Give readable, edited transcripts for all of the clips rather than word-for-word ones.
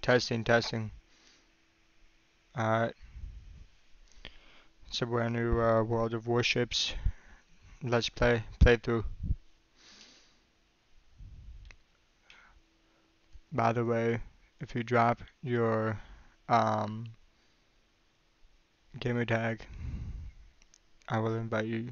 Testing, testing. Alright, it's a brand new World of Warships. Let's play through. By the way, if you drop your um, gamer tag, I will invite you.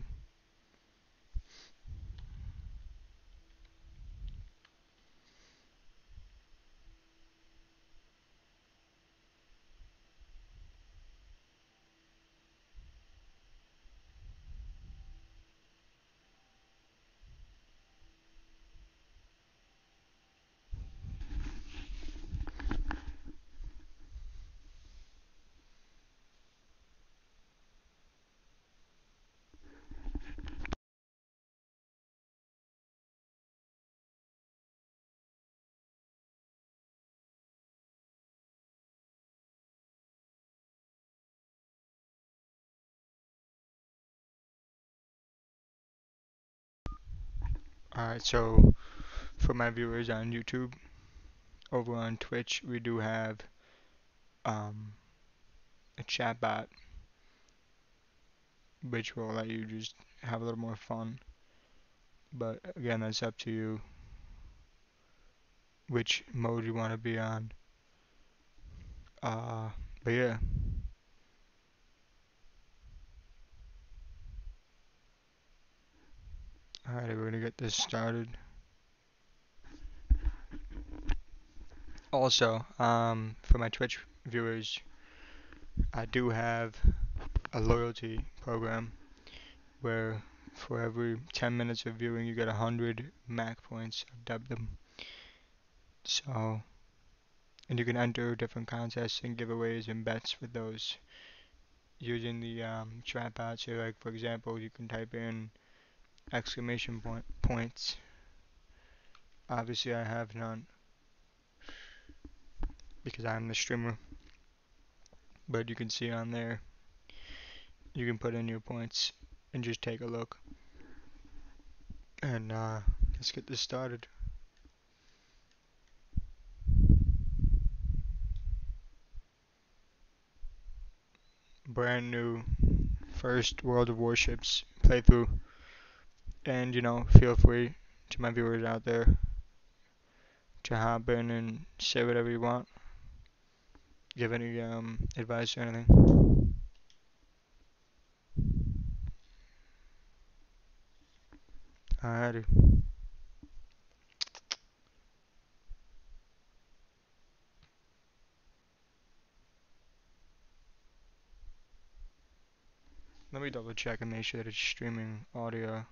Alright, so for my viewers on YouTube, over on Twitch, we do have um, a chat bot, which will let you just have a little more fun. But again, that's up to you which mode you want to be on. Uh, but yeah. Alright, we're gonna get this started. Also, for my Twitch viewers, I do have a loyalty program where for every 10 minutes of viewing you get 100 MAC points. I've dubbed them. So, and you can enter different contests and giveaways and bets with those using the chat bot. So, like for example, you can type in exclamation points. Obviously, I have none because I'm the streamer. But you can see on there, you can put in your points and just take a look. And let's get this started. Brand new first World of Warships playthrough. And feel free to my viewers out there to hop in and say whatever you want. Give any advice or anything. Alrighty. Let me double check and make sure that it's streaming audio.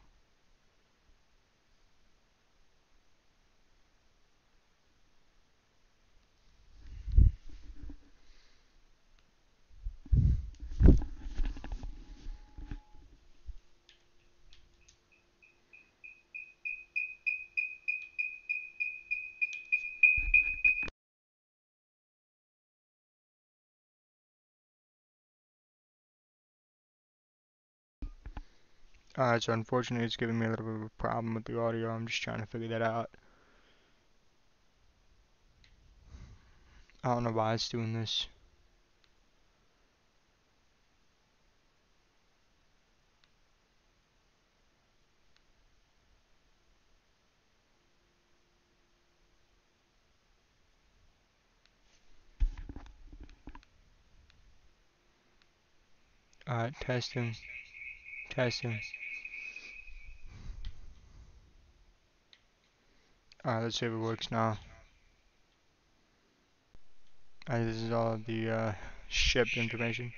Alright, so unfortunately it's giving me a little bit of a problem with the audio. I'm just trying to figure that out. I don't know why it's doing this. Alright, testing. Testing. Alright, let's see if it works now. Alright, this is all the ship information.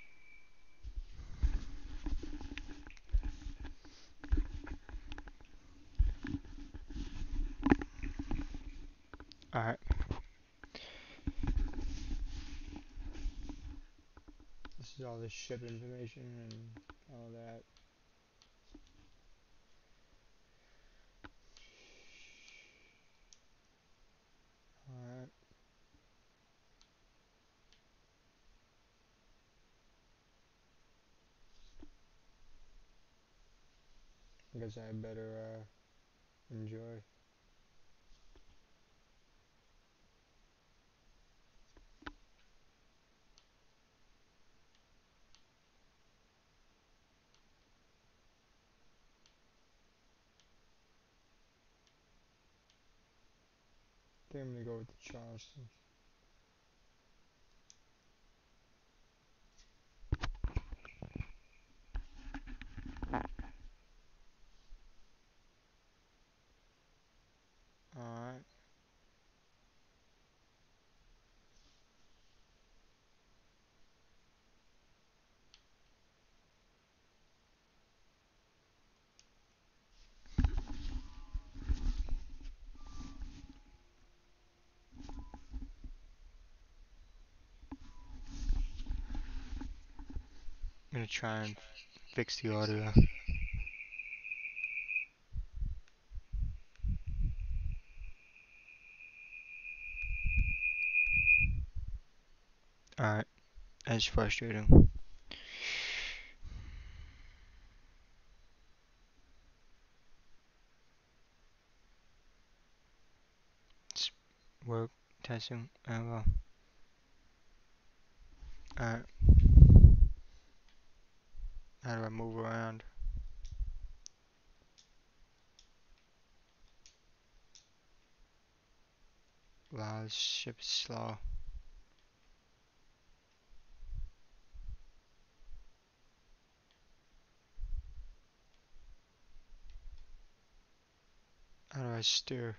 Alright. This is all the ship information and all that. Alright. I guess I better enjoy. think I'm gonna go with the Charleston. Alright. I'm gonna try and fix the audio. Alright, that's frustrating. It's work, testing, well. Alright, how do I move around? Wow, this ship is slow. How do I steer?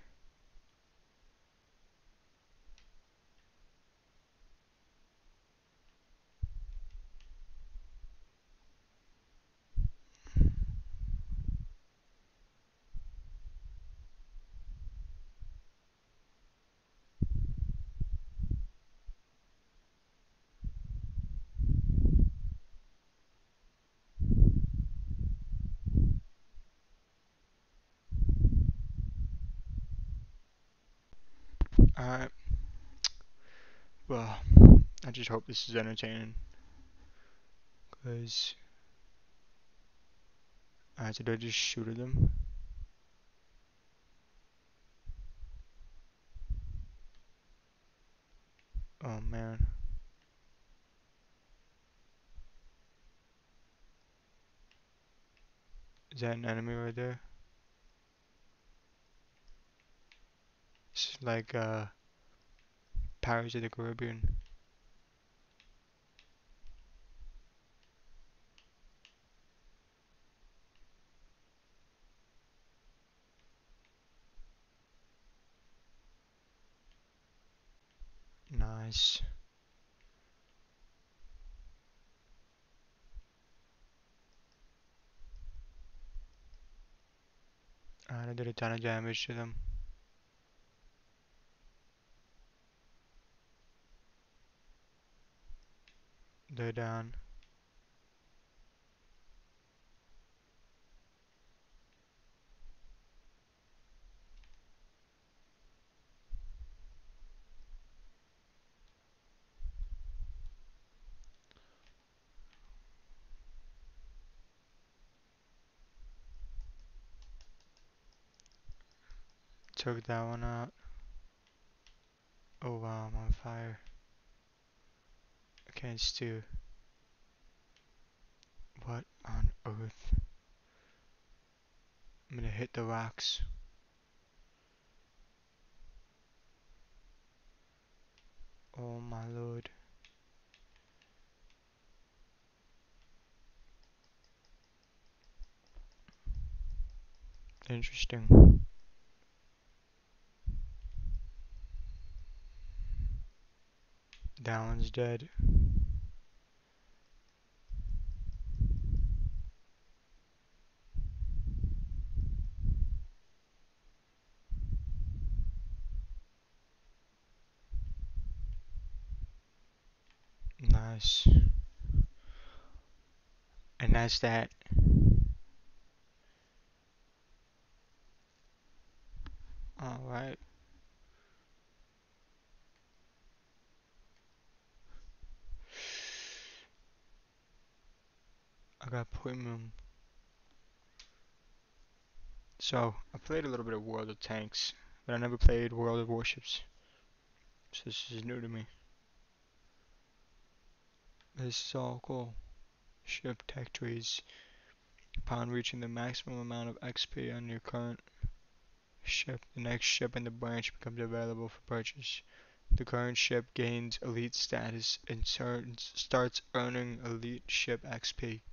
Alright, well, I just hope this is entertaining. Cause, did I just shoot at them? Oh man. Is that an enemy right there? It's like, Pirates of the Caribbean. Nice. I did a ton of damage to them. They're down. Took that one out. Oh wow, I'm on fire. I can't steer. What on earth? I'm gonna hit the rocks. Oh my lord. Interesting. That one's dead. Nice. And that's that. Alright. I got premium. So, I played a little bit of World of Tanks, but I never played World of Warships. So this is new to me. This is all cool. Ship tech trees. Upon reaching the maximum amount of XP on your current Ship. The next ship in the branch becomes available for purchase. The current ship gains elite status and starts earning elite ship XP.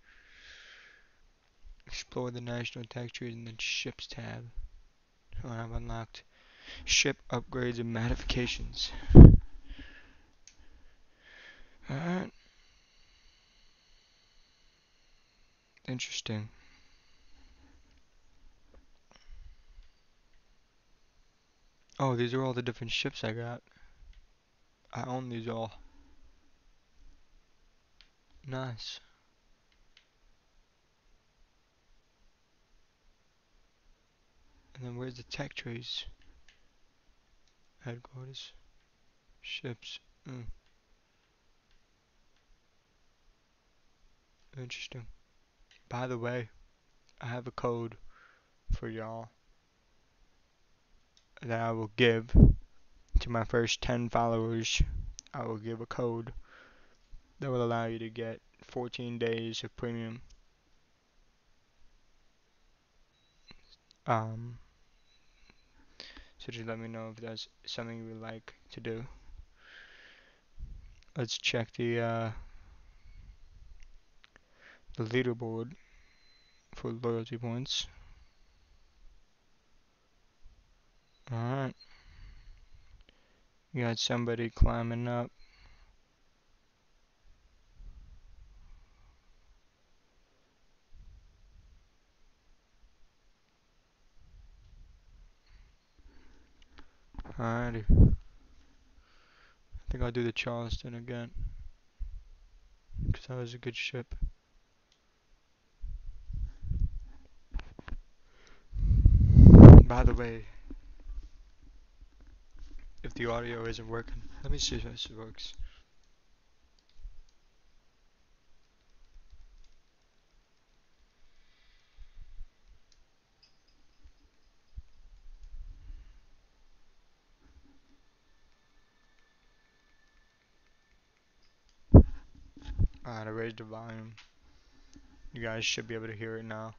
Explore the national tech trees in the ships tab. I've unlocked ship upgrades and modifications. Alright. Interesting. Oh, these are all the different ships I got. I own these all. Nice. And then where's the tech trees? Headquarters. Ships. Interesting. By the way, I have a code for y'all that I will give to my first 10 followers. I will give a code that will allow you to get 14 days of premium. So just let me know if that's something you would like to do. Let's check the leaderboard for loyalty points. Alright. You got somebody climbing up. Alrighty. I think I'll do the Charleston again, because that was a good ship. By the way, if the audio isn't working, let me see if this works. Alright, I raised the volume. You guys should be able to hear it now.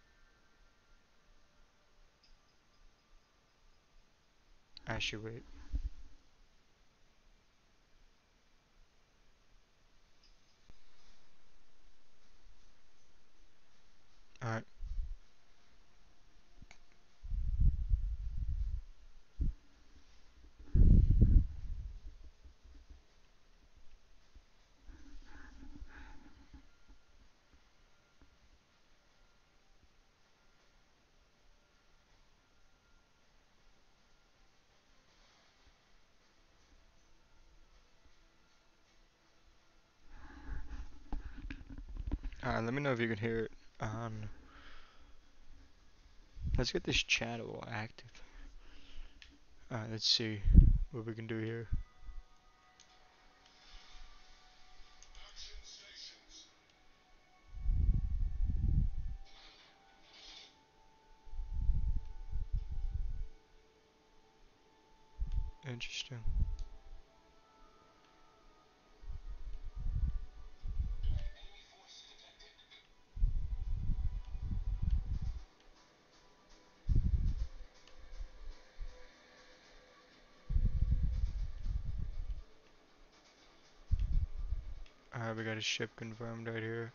Actually, wait. Alright. Alright, let me know if you can hear it. Let's get this chat all active. Alright, let's see what we can do here. Interesting. Alright, we got a ship confirmed right here.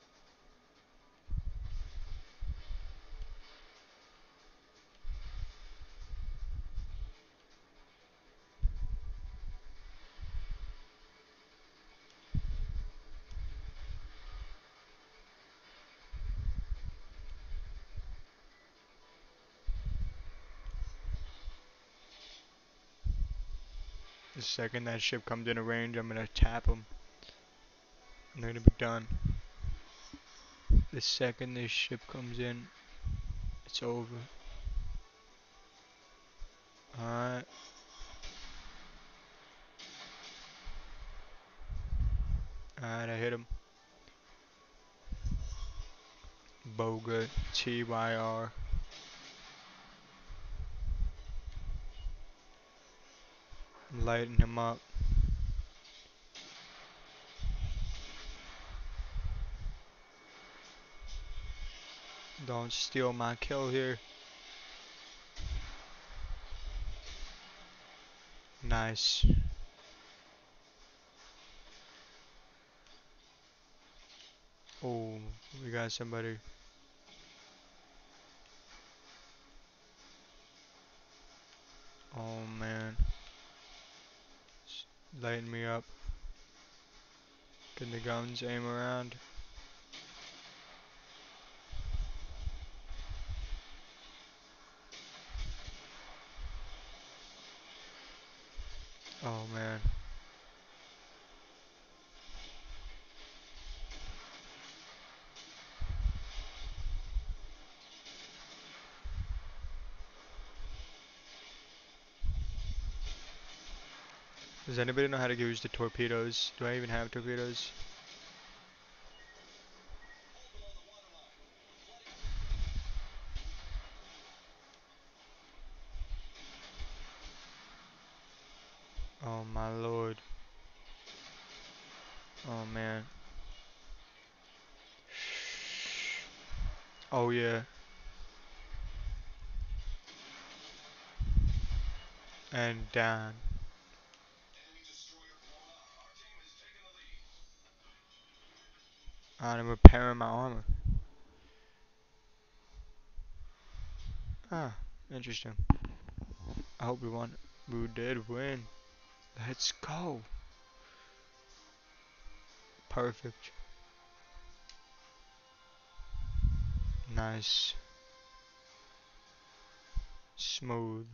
The second that ship comes in a range, I'm gonna tap them. And they're gonna be done. The second this ship comes in, it's over. Alright. Alright, I hit him. Boga TYR. Lighten him up. Don't steal my kill here. Nice. Oh, we got somebody. Oh man. Lighting me up. Can the guns aim around? Oh man. Does anybody know how to use the torpedoes? Do I even have torpedoes? Oh my lord. Oh man. Oh yeah. And down. I'm repairing my armor. Ah, interesting. I hope we won. We did win. Let's go. Perfect. Nice. Smooth.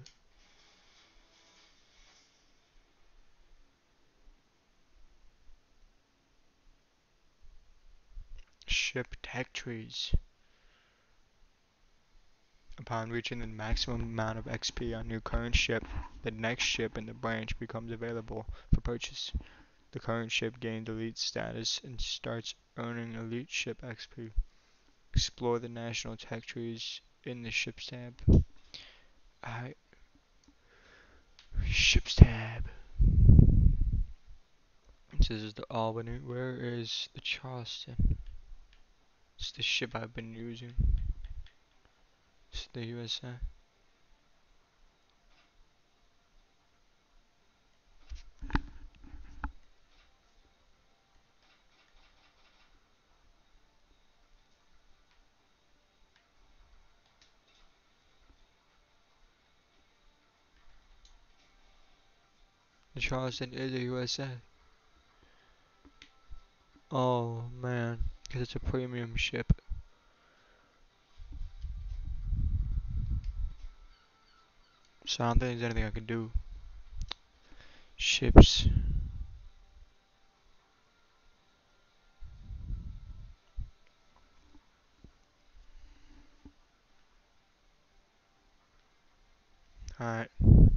Ship tech trees. Upon reaching the maximum amount of XP on your current ship, the next ship in the branch becomes available for purchase. The current ship gained elite status and starts earning elite ship XP. Explore the national tech trees in the ships tab. Alright, ships tab. This is the Albany. Where is the Charleston? It's the ship I've been using. It's the USA. The Charleston is a USA. Oh man, because it's a premium ship. So I don't think there's anything I can do. Ships. Alright,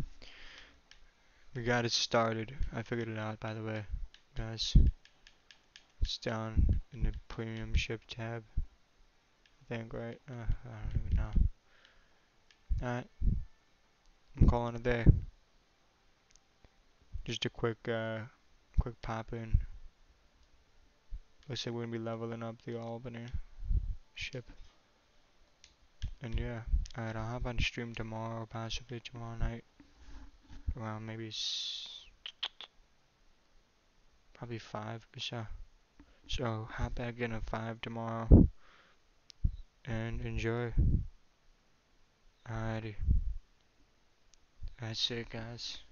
we got it started. I figured it out, by the way, guys. It's down in the premium ship tab. I think, right? I don't even know. Alright, I'm calling it there. Just a quick pop in. Looks like we're gonna be leveling up the Albany ship. And yeah, alright, I'll hop on stream tomorrow, possibly tomorrow night. Around maybe probably 5 or so. So hop back in at 5 tomorrow and enjoy. Alrighty. That's it, guys.